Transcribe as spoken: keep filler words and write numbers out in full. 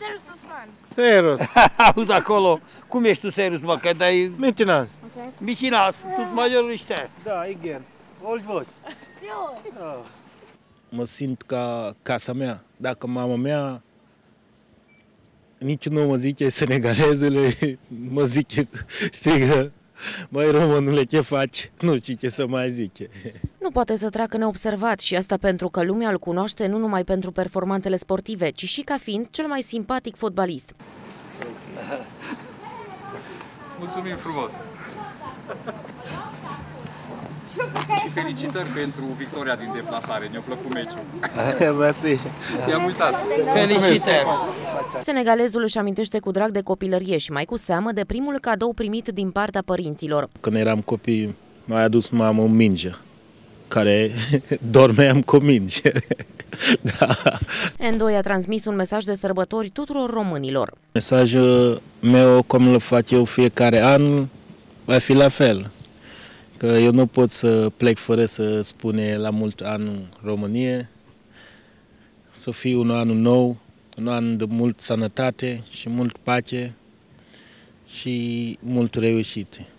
Serus Usman. Serus. Auzi acolo, cum ești tu Serus, mă, că dai... Micinas. Micinas, tu majorul ești. Da, igen. Olgi voi. Da. Mă simt ca casa mea. Dacă mama mea nici nu mă zice senegalezule, mă zice, strigă, măi românule, ce faci? Nu știu ce să mai zice. Nu poate să treacă neobservat și asta pentru că lumea îl cunoaște nu numai pentru performanțele sportive, ci și ca fiind cel mai simpatic fotbalist. Mulțumim frumos! Și felicitări pentru victoria din deplasare, ne-a plăcut meciul. Mersi. I-am uitat. Felicitări! Senegalezul își amintește cu drag de copilărie și mai cu seamă de primul cadou primit din partea părinților. Când eram copii, m-a adus mama o minge, care dormeam cu minge. Da. Endo i-a transmis un mesaj de sărbători tuturor românilor. Mesajul meu, cum îl fac eu fiecare an, va fi la fel. Că eu nu pot să plec fără să spune la mult anul Românie, să fie un an nou, un an de mult sănătate și mult pace și mult reușite.